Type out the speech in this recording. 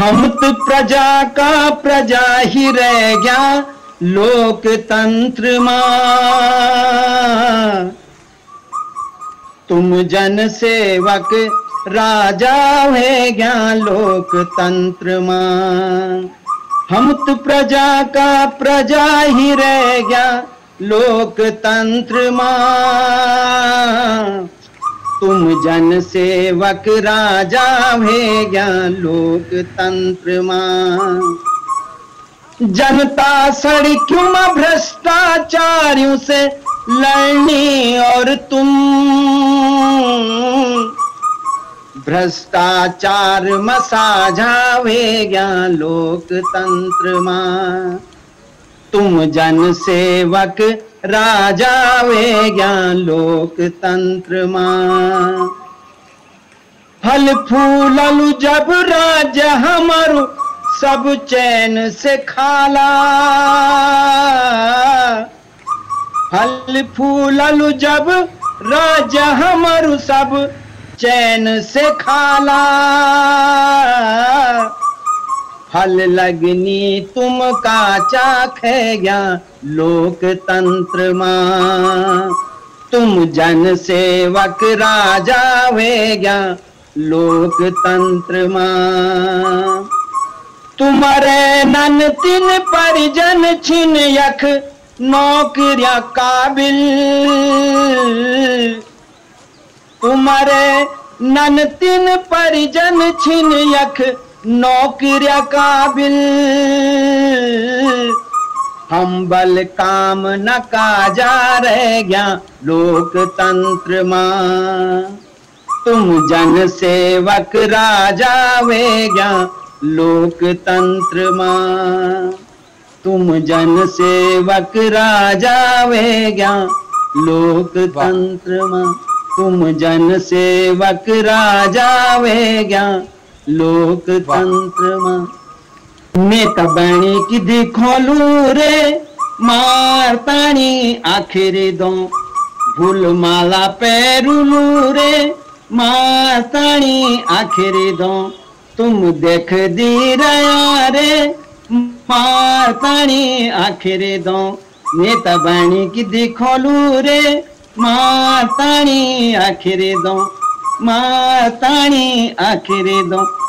हम तो प्रजा का प्रजा ही रह गया लोकतंत्र मां। तुम जन सेवक राजा है गया लोकतंत्र मां। हम तो प्रजा का प्रजा ही रह गया लोकतंत्र मां। तुम जन सेवक राजा है गया लोकतंत्र मां। जनता सड़कों में भ्रष्टाचारियों से लड़नी और तुम भ्रष्टाचार में साझावे गया लोकतंत्र मां। तुम जन सेवक राजा वे गया लोकतंत्र मां। फल फूललु जब राजा हमारू सब चैन से खाला। फल फूललु जब राजा हमारू सब चैन से खाला। फल लगनी तुम काचा खे गया लोकतंत्र मां। तुम जन सेवक राजा वे गया लोकतंत्र मां। तुम्हारे नन तीन परिजन छिन यख नौकरिया काबिल। तुम्हारे नन तीन परिजन छिन यख नौकरिया काबिल। हम बल काम न काजा रह गया लोकतंत्र मां। तुम जन सेवक राजा वे गया लोकतंत्र मां। तुम जन सेवक राजा वे गया लोकतंत्र मां। तुम जन सेवक राजा वे गया लोकतंत्र मां। नेता बनी की दिखोलू रे मारतानी आखिरी दो। फूल माला पैरुलू रे मारतानी आखिरी दो। तुम देख दी रया रे मारतानी आखिरी दो। नेता बनी की दिखोलू रे मारतानी आखिरी दो। मारतानी आखिरी दो।